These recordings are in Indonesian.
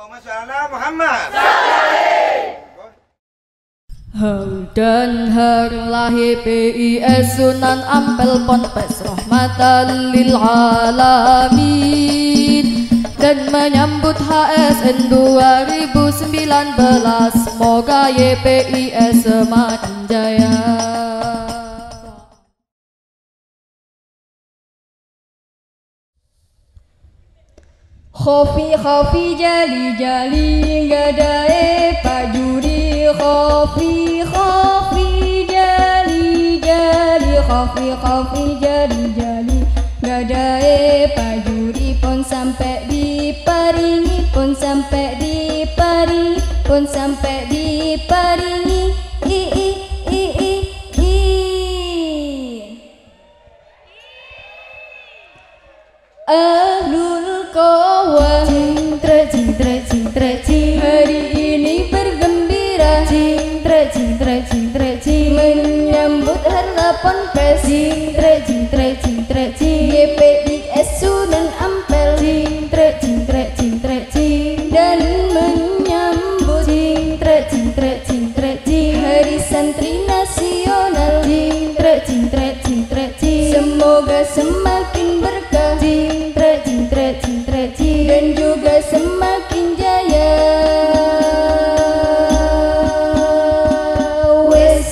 Allahumma sholli ala Muhammad. Dan hari lahir PIS Sunan Ampel Ponpes rahmatan lil alamin, dan menyambut HSN 2019, semoga YPIS semakin jaya. Khofi khofi jali jali gadai pajuri, khofi khofi jali jali, khofi khofi jali jali gadai pajuri, pun sampai diparingi, pun sampai diparingi, pun sampai diparingi. Ahlul Qawah, cintra cintra cintra cintra, hari ini bergembira, cintra cintra cintra cintra, menyambut harla Ponpes, cintra cintra cintra cintra, YPIS Sunan Ampel, cintra cintra cintra cintra, dan menyambut cintra cintra cintra cintra, hari santri nasional, cintra cintra cintra cintra, semoga semakin berkah, cintra cintra cintra cintra, dan juga semakin jaya. Wes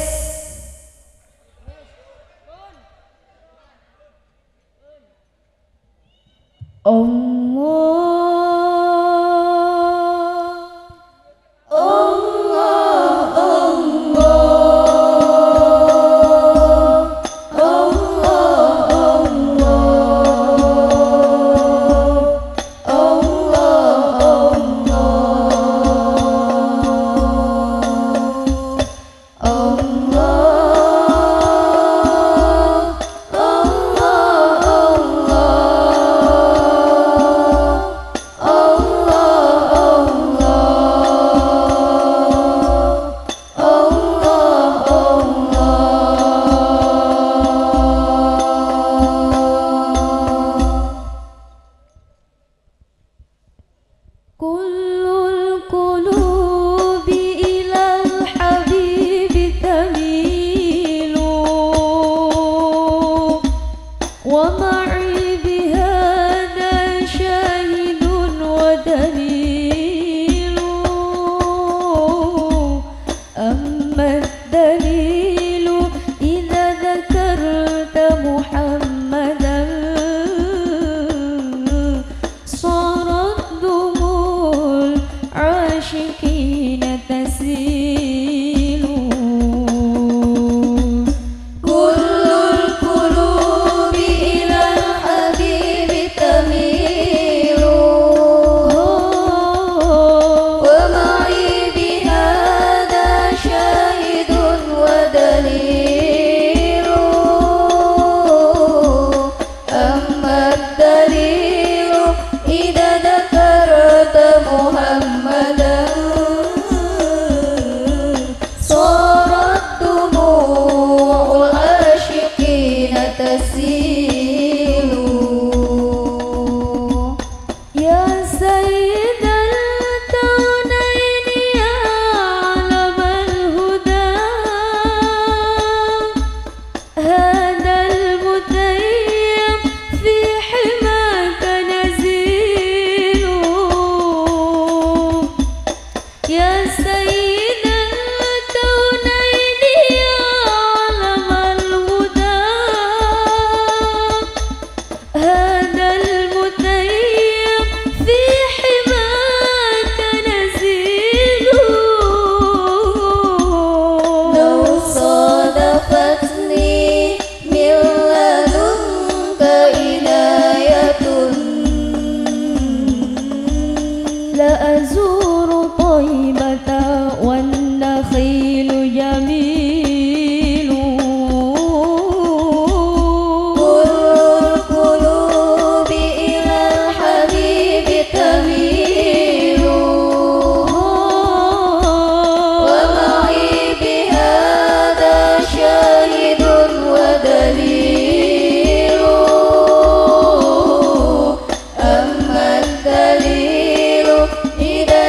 Ida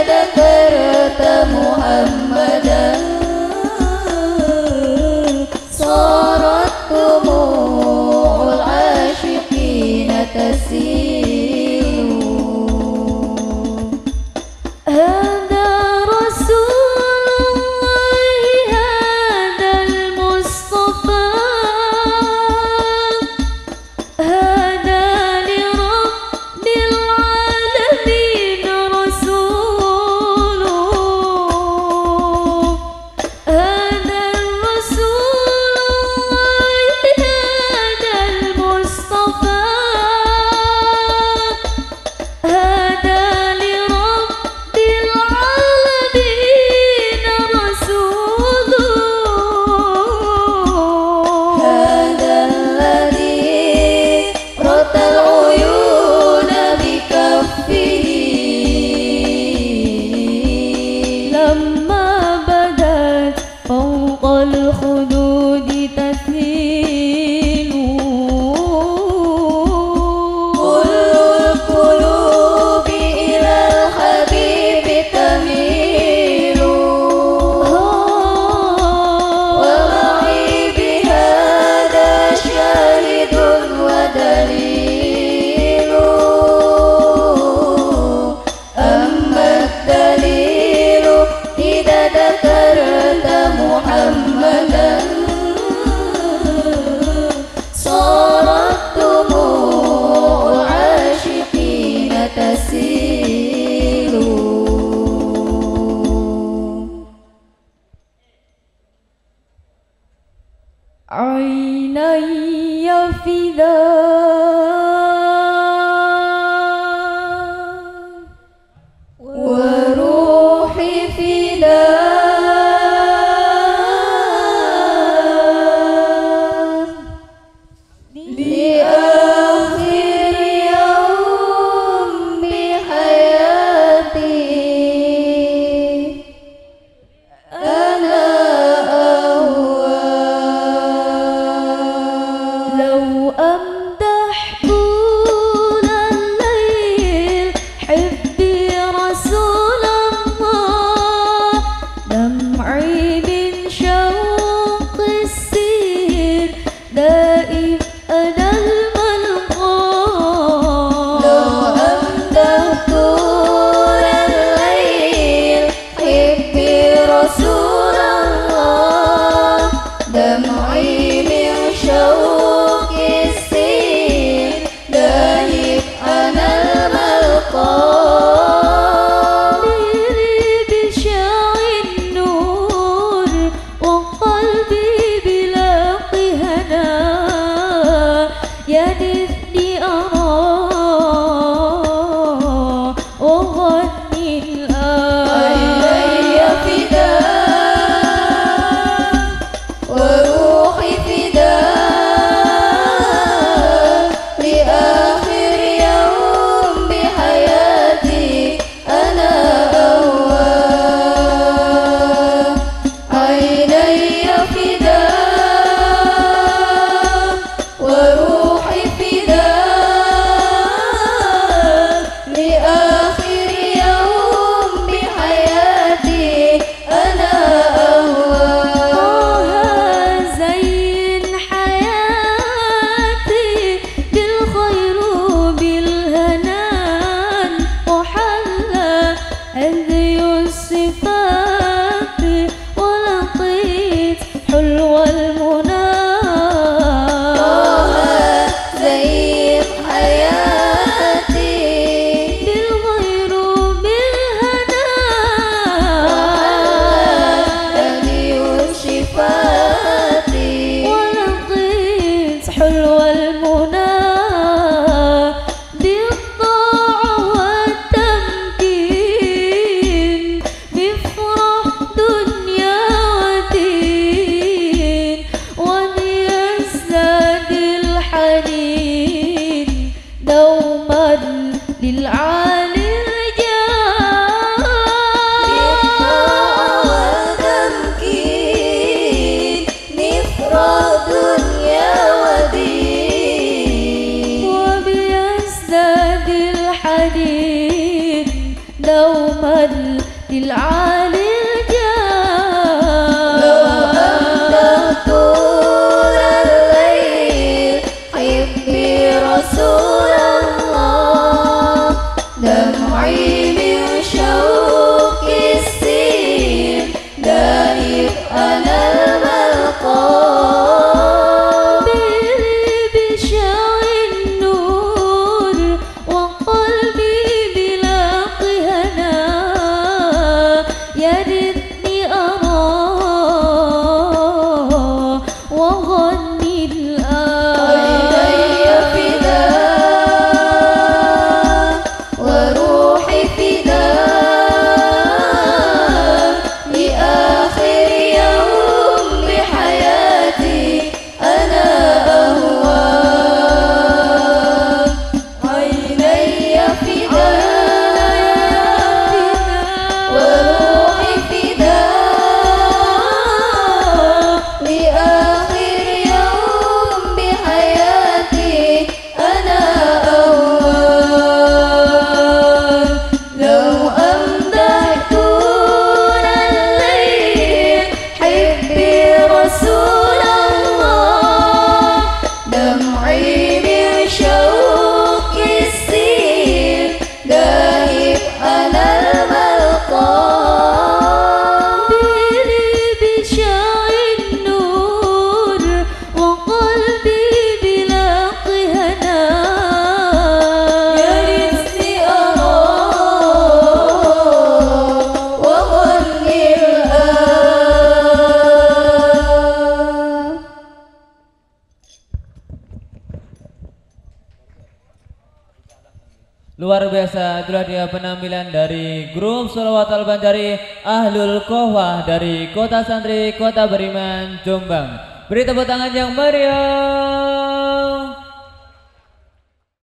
Luar biasa, itulah dia penampilan dari grup Sholawat Al-Banjari Ahlul Kohwah dari Kota Santri, Kota Beriman, Jombang. Beri tepuk tangan yang meriah.